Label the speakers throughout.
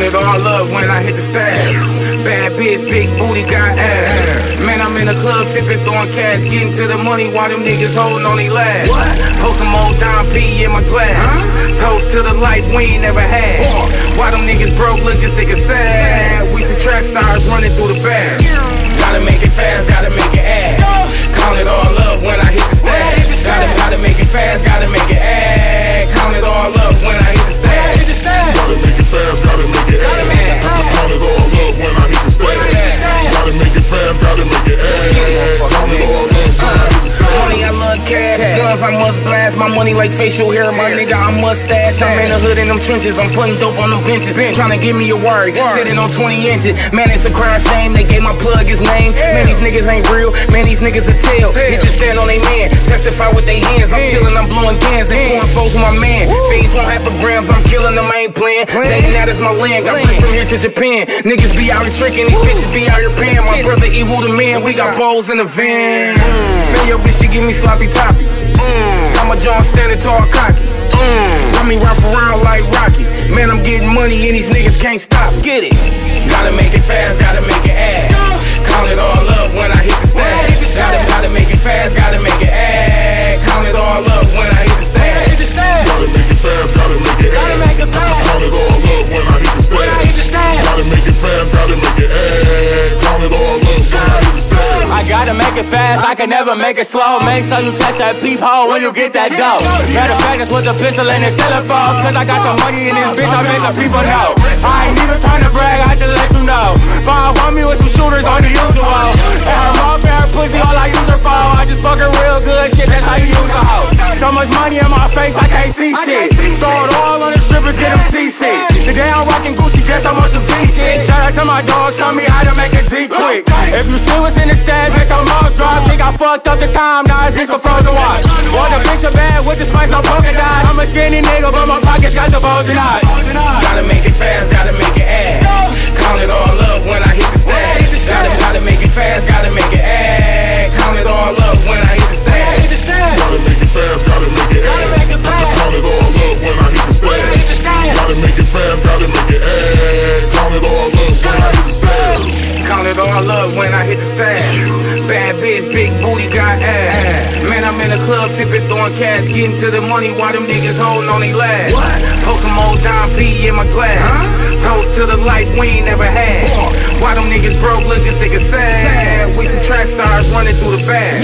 Speaker 1: Count it all up when I hit the stash. Bad bitch, big booty, got ass. Man, I'm in the club tipping, throwing cash, getting to the money while them niggas holding on they last. What? Post some old Don P in my glass. Toast to the life we ain't never had. Why them niggas broke, looking sick and sad? We some track stars running through the bag. Gotta make it fast, gotta make it add. Count it all up when I hit the stash. Gotta make it fast, gotta make it add. Count it all up when I hit the stash.
Speaker 2: Gotta make it fast, gotta make it add. Count it all up when I hit the stash. Gotta make it fast, gotta make it add. Count it all up when I hit the stash.
Speaker 1: Money, I love cash. Guns, I must blast. My money like facial hair. My nigga, I mustache. I'm in the hood in them trenches. I'm putting dope on them benches. Tryna give me a word. Sitting on 20 inches. Man, it's a crime shame. They gave my plug his name. Man, these niggas ain't real. Man, these niggas a tell. Hit to stand on they man. Testify with they hands. I'm chillin', I'm blowing cans. They pouring foes with my man. Face won't have for grams. I'm killing them, I ain't playing. They that is my land. Got money from here to Japan. Niggas be out here tricking. These bitches be out here paying. My brother Evil the man. We got balls in the van. Man, yo, bitch, she give me sloppy toppy. I'm a John standing tall cocky. Let me rough around like Rocky. Man, I'm getting money and these niggas can't stop. Get it. Gotta make it fast, gotta make it add. Count it all up when I hit the stash. Gotta make it fast, gotta make it add. Count it all up when I hit the stash.
Speaker 2: Gotta make it fast, gotta make it add. Count it all up when I hit the stash. Gotta make it fast, gotta make it add. Count it all up when I hit the stash.
Speaker 3: I gotta make it fast, I can never make it slow. Make sure you check that peephole when you get that dough. Matter of fact, it's with the pistol and it's selling for. Cause I got some money in this bitch, I make the people know. I ain't even trying to brag, I just let you know. Find on me with some shooters on the usual. And her mouth and her pussy, all I use her for. I just fuck her real good, shit, that's how you use a hoe. So much money in my face, I can't see shit. Throw it all on the strippers, get them seasick. Today I'm rocking Gucci, guess I'm on some G shit. Shout out to my dog, show me how to make it G quick. If you see what's in the stash, bitch, I'm all drop. Think I fucked up the time, now it's this for frozen watch. Want the bitch a bad with the spice, no polka dots. I'm a skinny nigga, but my pockets got the bows and eyes.
Speaker 1: Gotta make it fast, gotta make it add. Count it all up when I hit the stash. Gotta make it fast, gotta make it add. Count it all up when I hit the stash.
Speaker 2: Gotta make it fast, gotta make it add. Count it all up when I hit the stash. Gotta make it fast, gotta make it add. Count it all up when I hit the stash.
Speaker 1: Count it all up when I hit the stash. Bad bitch, big booty, got ass. Man, I'm in the club tipping, throwing cash, getting to the money while them niggas holding on they last. Post some old Don P in my glass. Toast to the life we ain't never had. Why them niggas broke, looking sick and sad? We some track stars running through the bag.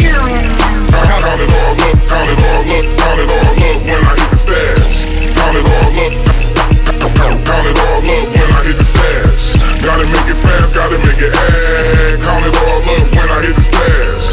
Speaker 2: Count it all up, count it all up, count it all up when I hit the stash. Count it all up, count it all up when I hit the stash. Gotta make it fast, gotta make it add. Count it all up when I hit the stash.